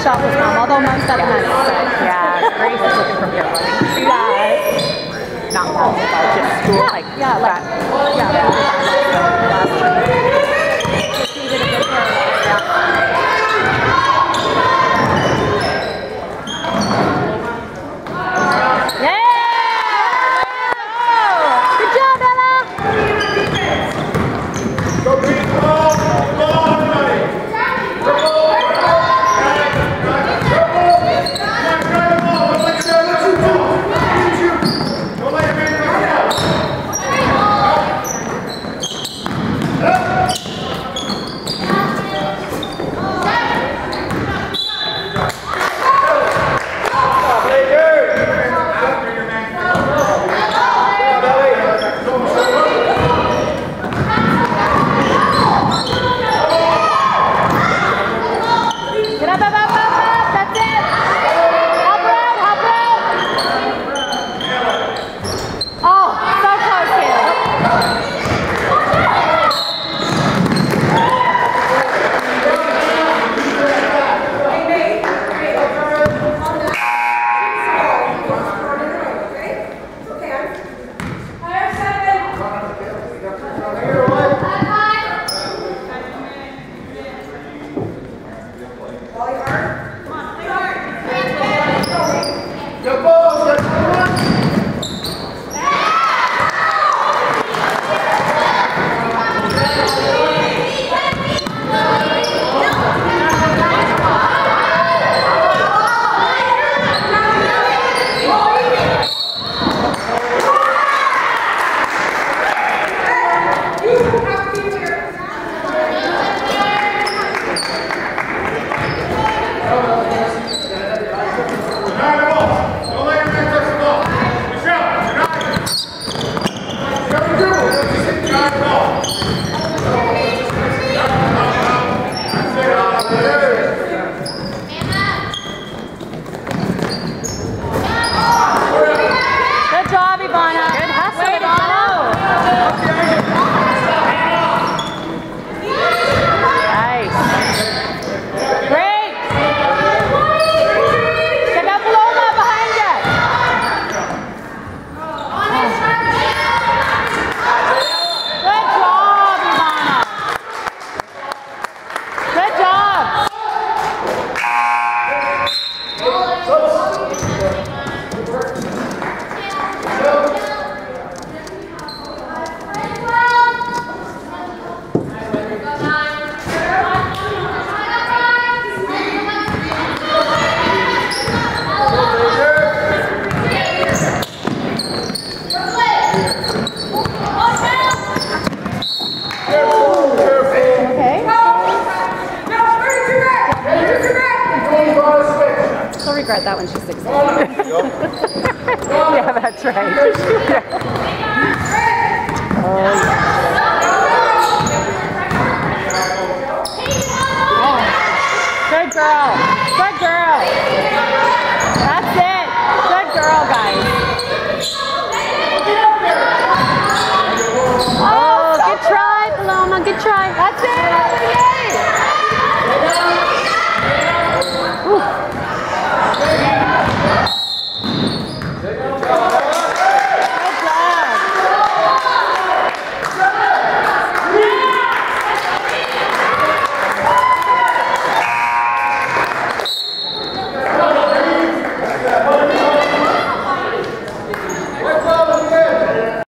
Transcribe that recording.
shot was wrong, although most of them had it. Yeah, Grace is looking from your running shoes. Yeah. Not volleyball, just school. Yeah, like, yeah, like, just needed a good pair. Regret that when she's 16. Yeah, that's right. Yeah. Oh, yeah. Good girl. Good girl.